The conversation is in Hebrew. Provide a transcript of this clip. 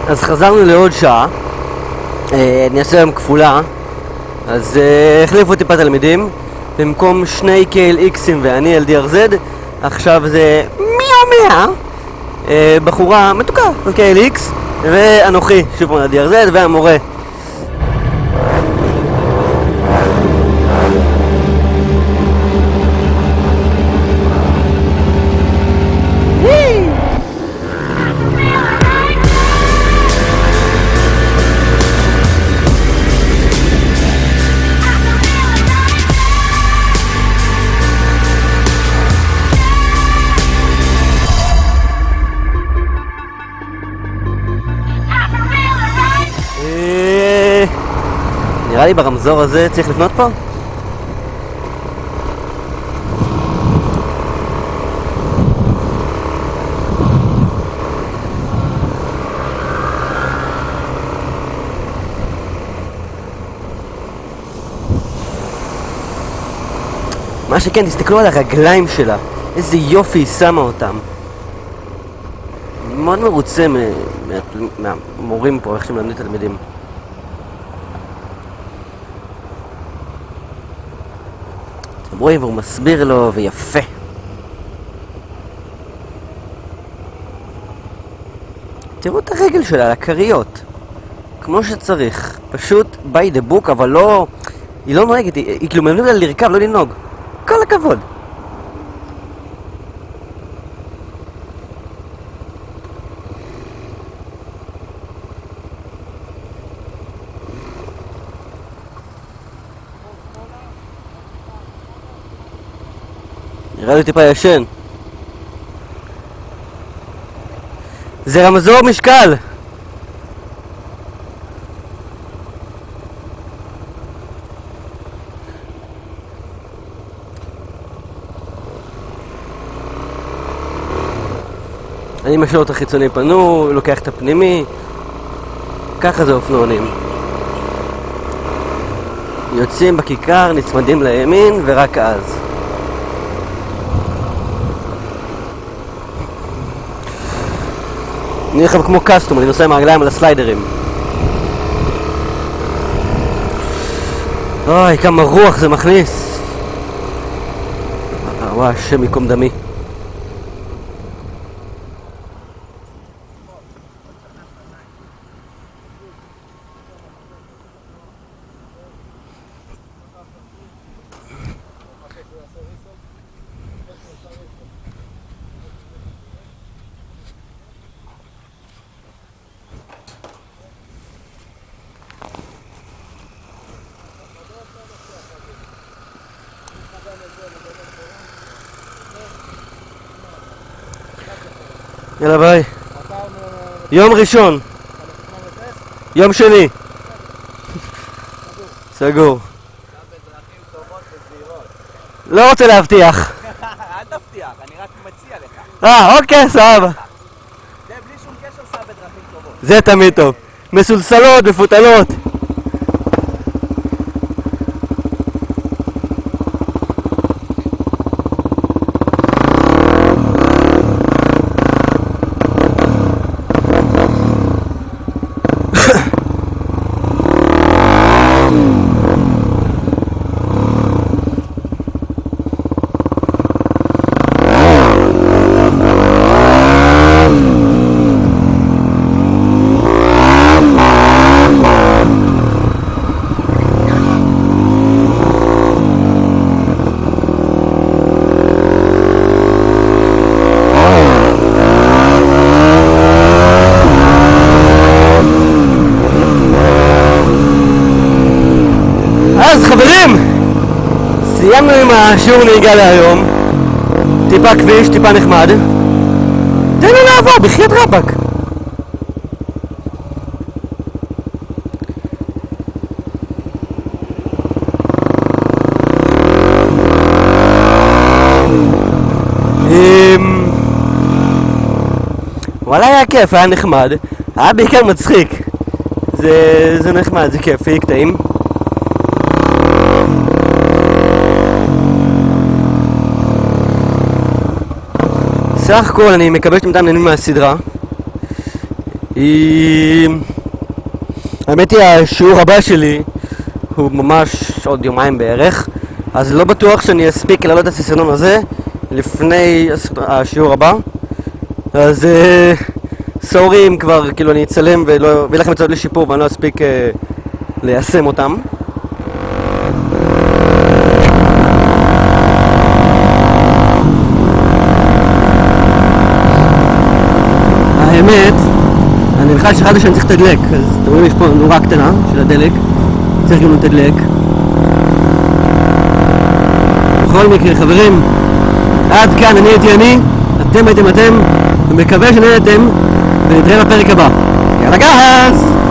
אז חזרנו לעוד שעה. אני אעשה היום כפולה. אז החליפו טיפה תלמידים. במקום שני KLXים ואני LDRZ, עכשיו זה מאה בחורה מתוקה KLX ואנוכי שוב LDRZ והמורה. נראה לי ברמזור הזה צריך לפנות פה? מה שכן, תסתכלו על הרגליים שלה, איזה יופי היא שמה אותם. מאוד מרוצה מהמורים פה, איך שמלמדים תלמידים. אתם רואים, והוא מסביר לו, ויפה. תראו את הרגל שלה, על הכריות. כמו שצריך. פשוט by the book, אבל לא... היא לא נוהגת, היא כאילו מלמדים לה לרכב, לא לנהוג. כל הכבוד. נראה לי טיפה ישן. זה רמזור משקל. אני משאיר את החיצוני פנו, לוקח את הפנימי. ככה זה אופנוענים. יוצאים בכיכר, נצמדים לימין ורק אז. אני הולך כמו קסטום, אני נוסע עם הרגליים על הסליידרים. אוי, כמה רוח זה מכניס. וואי, השם יקום דמי. יאללה ביי. יום ראשון. יום שני. סגור. לא רוצה להבטיח. אל תבטיח, אני רק מציע לך. אוקיי, סבבה. זה בלי שום קשר סע בדרכים טובות. זה תמיד טוב. מסולסלות, מפותלות. אז חברים, סיימנו עם השיעור נהיגה להיום. טיפה כביש, טיפה נחמד. תן לי לעבור, בחייאת רבאק. וואלה, היה כיף, היה נחמד. היה בעיקר מצחיק. זה נחמד, זה כיפי, קטעים. סך הכל אני מקווה שאתם נהנים מהסדרה. האמת היא, השיעור הבא שלי הוא ממש עוד יומיים בערך, אז לא בטוח שאני אספיק להעלות את הסרטון הזה לפני השיעור הבא. אז סורי אם כבר כאילו אני אצלם ויהיה לכם הצעות לשיפור ואני לא אספיק ליישם אותם. האמת, אני בכלל שכחתי שאני צריך לתדלק, אז אתם רואים יש פה נורה קטנה של הדלק, צריך גם לתדלק. בכל מקרה חברים, עד כאן אני הייתי אני, אתם הייתם אתם, ומקווה שנהנתם, ונתראה בפרק הבא. יאללה גז!